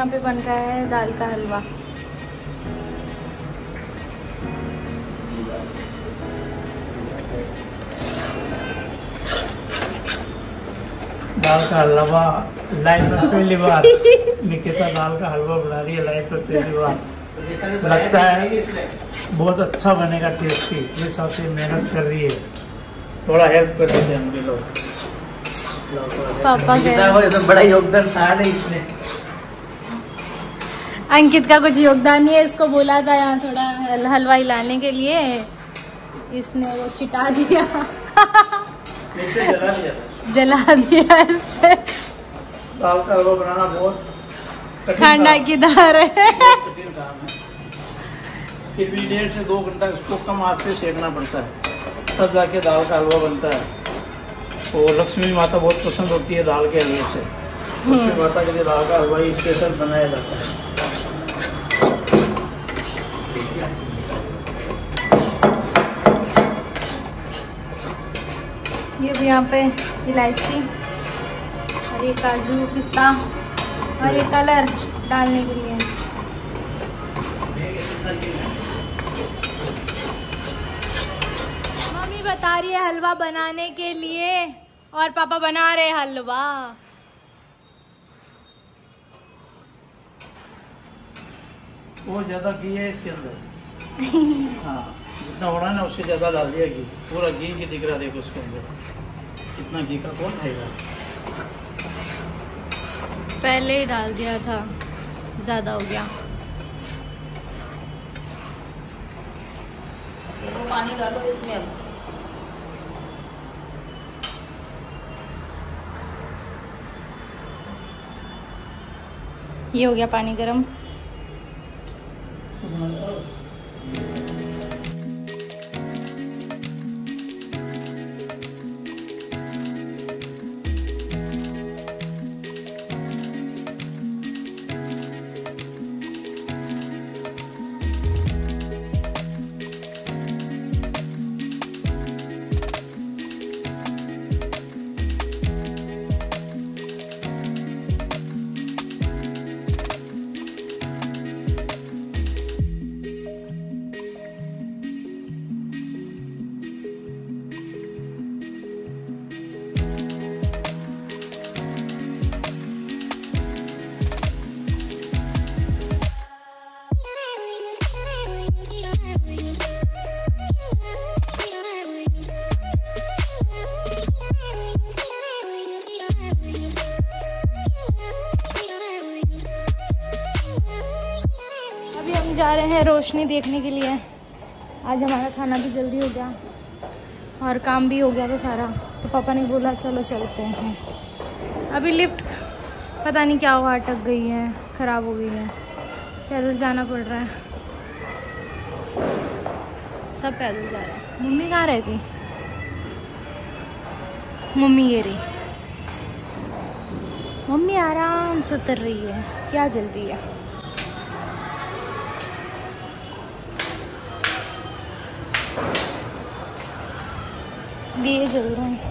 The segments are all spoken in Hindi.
यहाँ पे बन रहा है दाल का हलवा। दाल का हलवा लाइफ में पहली बार निकिता दाल का हलवा बना रही है, लाइफ में पहली बार। लगता है बहुत अच्छा बनेगा, टेस्टी। जिस हिसाब से मेहनत कर रही है, थोड़ा हेल्प कर देते हैं हम भी लोग। पापा बड़ा योगदान था नहीं इसमें। अंकित का कुछ योगदान नहीं है, इसको बोला था यहाँ थोड़ा हलवा हिलाने के लिए, इसने वो छिटा दिया। जला दिया इसने। दाल का हलवा बनाना बहुत खांडा की धार है। कठिन काम है। फिर भी 1.5 से 2 घंटा इसको कम आंच पे सेकना पड़ता है, तब जाके दाल का हलवा बनता है। और लक्ष्मी माता बहुत पसंद होती है दाल के हलवे से। लक्ष्मी माता के लिए दाल का हलवा ही स्पेशल बनाया जाता है। ये भी यहाँ पे इलायची और ये काजू पिस्ता और ये कलर डालने के लिए। मम्मी बता रही है हलवा बनाने के लिए और पापा बना रहे हलवा। बहुत ज्यादा घी है इसके अंदर। हाँ, जितना हो रहा है ना उससे ज्यादा डाल दिया घी। पूरा घी दिख रहा, देखो उसके अंदर कितना घी का कौन खाएगा। पहले ही डाल दिया था, ज्यादा हो गया। पानी डालो इसमें। ये हो गया पानी गरम। जा रहे हैं रोशनी देखने के लिए। आज हमारा खाना भी जल्दी हो गया और काम भी हो गया था सारा, तो पापा ने बोला चलो चलते हैं। अभी लिफ्ट पता नहीं क्या हुआ, अटक गई है, ख़राब हो गई है, पैदल जाना पड़ रहा है। सब पैदल जा रहे हैं। मम्मी कहाँ रहती? मम्मी ये रही। मम्मी आराम से उतर रही है, क्या जल्दी है। दिए जल रहे हैं।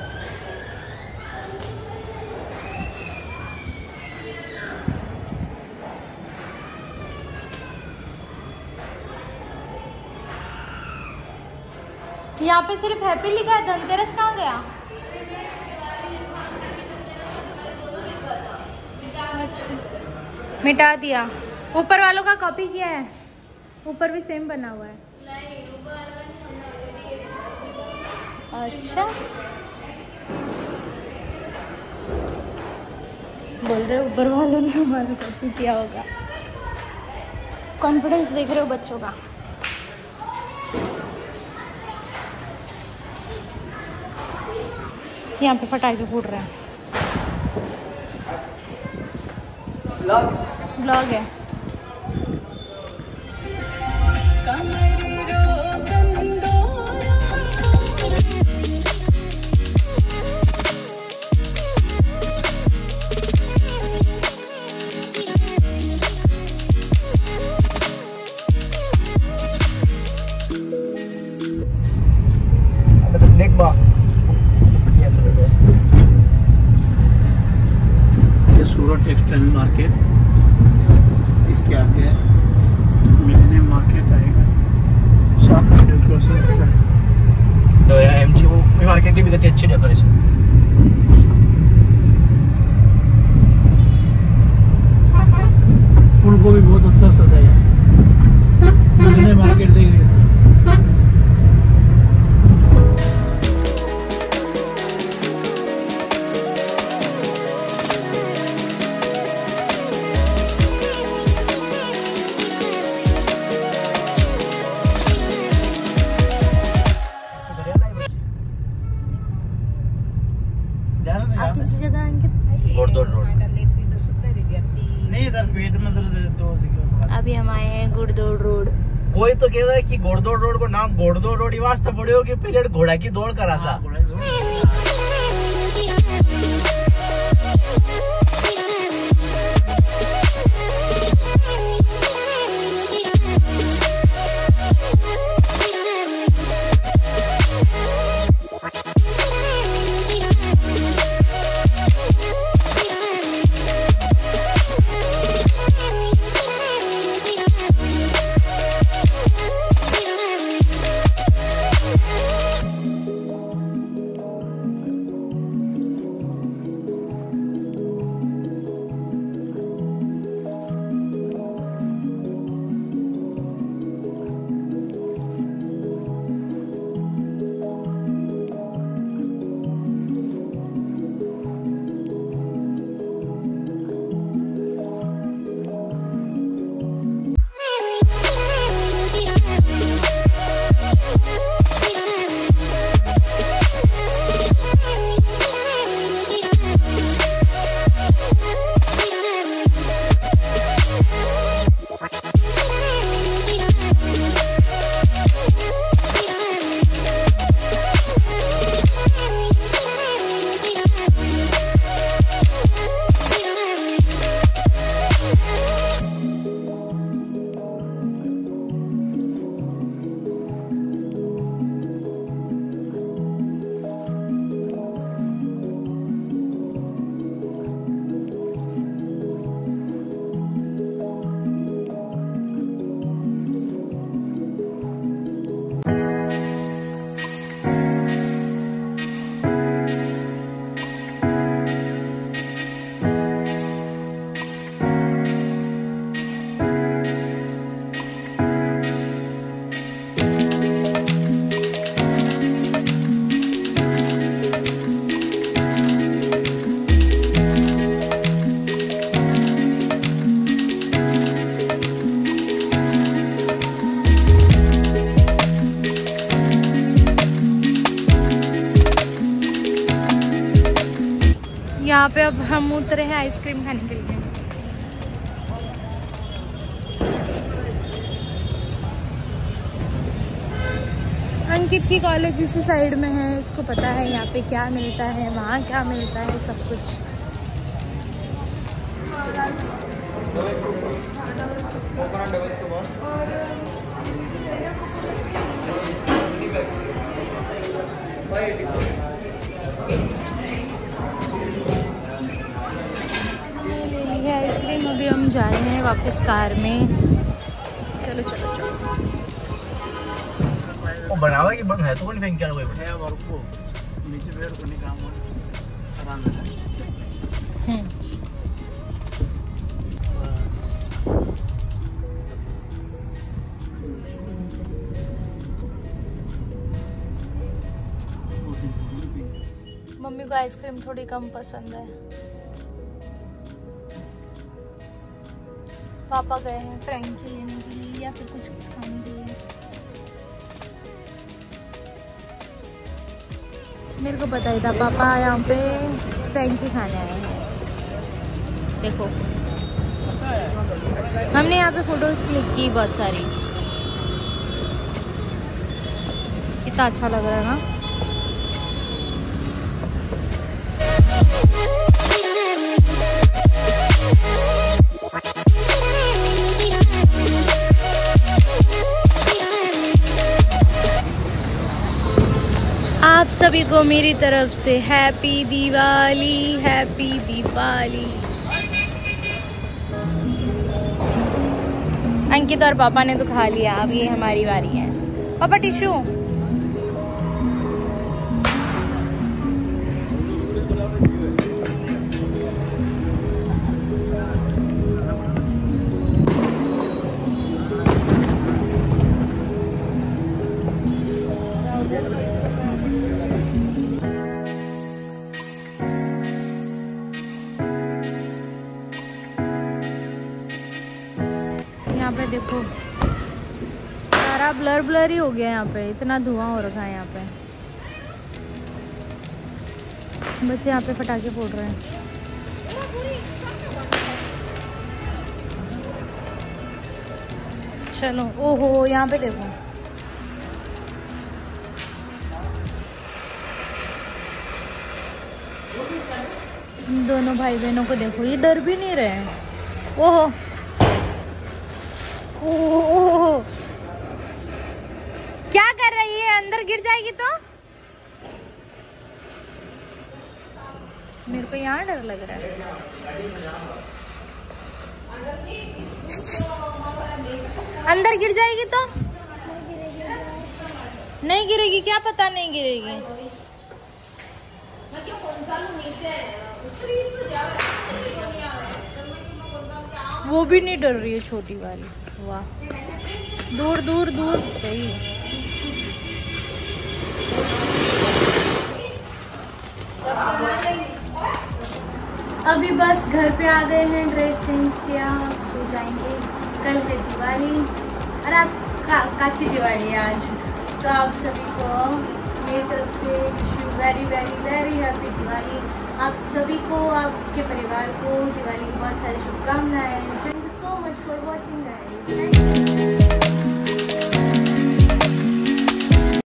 यहाँ पे सिर्फ हैप्पी लिखा है, धनतेरस कहाँ गया? अच्छा, मिटा दिया। ऊपर वालों का कॉपी किया है, ऊपर भी सेम बना हुआ है। अच्छा, बोल रहे ऊपर वालों ने हमारा कॉपी किया होगा। कॉन्फिडेंस देख रहे हो बच्चों का। यहाँ पे पटाखे फूट रहे हैं। ब्लॉग है। देख बा ये सूरत टेक्सटाइल मार्केट के आगे मिलेनियम मार्केट आएगा। सामने डेकोरेशन अच्छा है। तो एमजी वो मार्केट की भी कितनी अच्छी डेकोरेशन। फूल को भी बहुत अच्छा सजाया है। मिलेनियम मार्केट देख रहे हैं। आप किसी जगह अंकित घोड़दौड़ रोड। नहीं इधर पेट में दर्द है तो अभी हम आए हैं गुड़दौड़ रोड। कोई तो कह रहा है कि घोड़दौड़ रोड को नाम घोड़दौड़ रोड ये वास्ते पड़े हो कि पहले घोड़ा की दौड़ करा था। यहाँ पे अब हम उतरे हैं आइसक्रीम खाने के लिए। अंकित की कॉलेज इसी साइड में है, इसको पता है यहाँ पे क्या मिलता है, वहाँ क्या मिलता है, सब कुछ। आइसक्रीम अभी हम जा रहे हैं वापस कार में। चलो चलो चलो। वो बनावा की बंद है तो कौन फेंक क्या कोई है और को नीचे बैठ को नहीं काम हो आराम से। मम्मी को आइसक्रीम थोड़ी कम पसंद है। पापा गए हैं फ्रैंकी लेने के लिए या फिर कुछ खाने के लिए। मेरे को पता ही था पापा यहाँ पे फ्रैंकी खाने आए हैं। देखो हमने यहाँ पे फोटोज क्लिक की बहुत सारी। कितना अच्छा लग रहा है ना। आप सभी को मेरी तरफ से हैप्पी दिवाली, हैप्पी दिवाली। अंकित और पापा ने तो खा लिया, अब ये हमारी बारी है। पापा टिश्यू। यहाँ पे देखो सारा ब्लर ब्लर ही हो गया, यहाँ पे इतना धुआं हो रखा है। यहाँ पे बच्चे यहाँ पे पटाखे फोड़ रहे हैं। चलो, ओहो यहाँ पे देखो, दोनों भाई बहनों को देखो, ये डर भी नहीं रहे हैं। ओहो ओह, क्या कर रही है? अंदर गिर जाएगी तो? मेरे को यहाँ डर लग रहा है। अंदर गिर जाएगी तो? नहीं गिरेगी, क्या पता नहीं गिरेगी। वो भी नहीं डर रही है छोटी वाली। वाह, दूर दूर दूर गई। अभी बस घर पे आ गए हैं, ड्रेस चेंज किया, अब सो जाएंगे। कल है दिवाली और आज काची दिवाली है आज, तो आप सभी को मेरी तरफ से very very very happy Diwali. आप सभी को, आपके परिवार को दिवाली की बहुत सारी शुभकामनाएं। Thank you so much for watching guys.